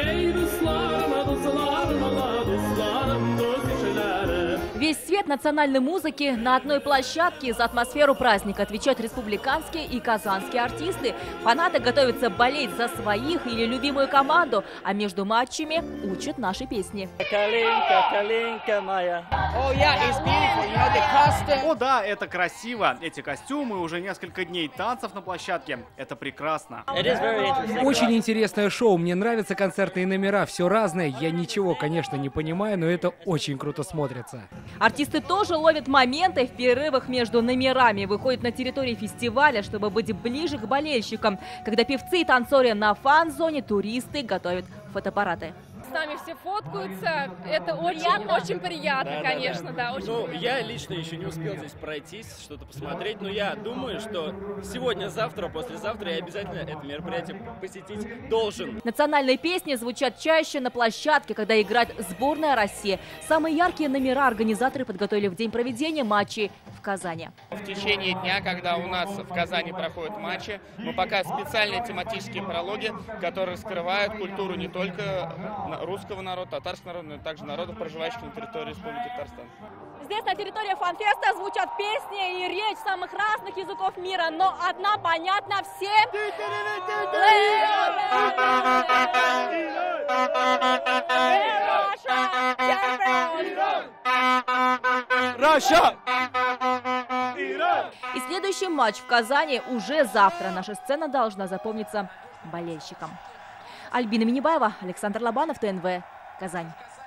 Весь свет национальной музыки на одной площадке. За атмосферу праздника отвечают республиканские и казанские артисты. Фанаты готовятся болеть за своих или любимую команду, а между матчами учат наши песни. Калинка, калинка моя. О да, это красиво. Эти костюмы, уже несколько дней танцев на площадке. Это прекрасно. Очень интересное шоу. Мне нравятся концертные номера. Все разное. Я ничего, конечно, не понимаю, но это очень круто смотрится. Артисты тоже ловят моменты в перерывах между номерами. Выходят на территорию фестиваля, чтобы быть ближе к болельщикам. Когда певцы и танцоры на фан-зоне, туристы готовят фотоаппараты. С нами все фоткаются, это очень приятно, конечно, да. Ну, я лично еще не успел здесь пройтись, что-то посмотреть, но я думаю, что сегодня, завтра, послезавтра я обязательно это мероприятие посетить должен. Национальные песни звучат чаще на площадке, когда играет сборная России. Самые яркие номера организаторы подготовили в день проведения матчей в Казани. В течение дня, когда у нас в Казани проходят матчи, мы показываем специальные тематические прологи, которые раскрывают культуру не только русского народа, татарского народа, но и также народов, проживающих на территории Республики Татарстан. Здесь на территории фан-феста звучат песни и речь самых разных языков мира, но одна понятна всем. И следующий матч в Казани уже завтра. Наша сцена должна запомниться болельщикам. Альбина Минибаева, Александр Лобанов, ТНВ, Казань.